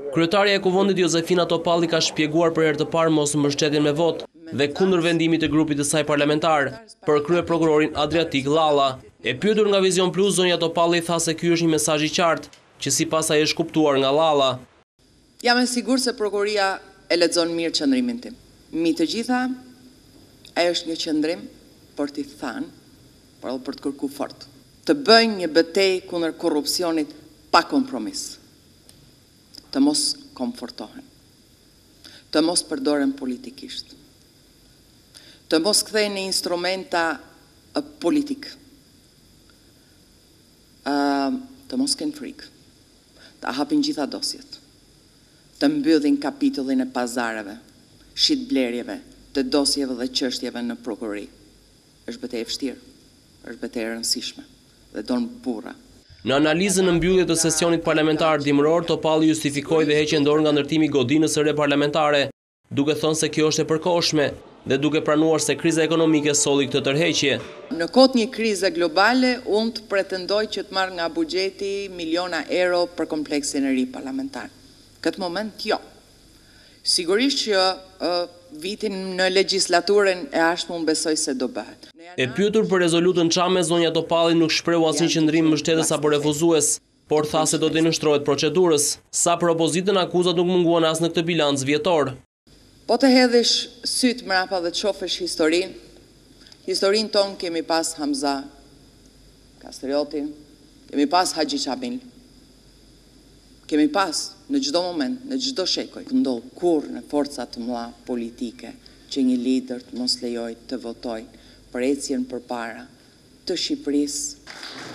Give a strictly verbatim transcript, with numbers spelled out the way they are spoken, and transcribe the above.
Kryetarja e Kuvendit Josefina Topalli ka shpjeguar për herë të parë mosmbështetjen me votë dhe kundër vendimit të grupit të saj parlamentar për kryeprokurorin Adriatik Llalla. E pyetur nga Vision Plus, zonja Topalli tha se ky është një mesazh i qartë që sipas saj është kuptuar nga Llalla. Jam e sigurt se prokuria e lexon mirë qëndrimin tim. Mi të gjitha, ai është një qëndrim për t'i thënë, por edhe për të kërkuar fort, të bëjnë një betejë kundër korrupsionit pa kompromis. Të mos komfortohen, të mos përdoren politikisht, të mos kthehen në instrumenta politik, të mos kenë frikë, të hapin gjitha dosjet, të mbyllin kapitullin e pazareve, shitblerjeve, të dosjeve dhe çështjeve në prokurori. Është betejë e vështirë, është betejë e rëndësishme dhe don burra. Në analizën në mbyllje të sesionit parlamentar dimëror, Topalli justifikoi dhe heqjen dorë nga ndërtimi i godinës së re parlamentare, duke thënë se kjo është e përkohshme dhe duke pranuar se kriza ekonomike solli këtë tërheqje. Në kohë një krize globale, unë të pretendoj që të marr nga buxheti miliona euro për kompleksin e ri parlamentar. Këtë moment, jo. Sigurisht që uh, vitin në legjislaturën e ardhshme unë besoj se do bëhet. E pyetur për rezolutën Çame, zonja Topalli nuk shprehu asnjë qëndrim mbështetës apo refuzues, por tha se do dinështrohet procedurës. Sa për opozitën, akuzat nuk munguan as në këtë bilanc vjetor. Po të hedhësh syt mrapa dhe të shohësh historinë, historinë tonë kemi pas Hamza Kastrioti, kemi pas Haxhi Çamil, kemi pas në çdo moment, në çdo shekuj, ndodh kur në forca të mëdha politike që një lider të mos lejojë të votojë për ecjen përpara të Shqipërisë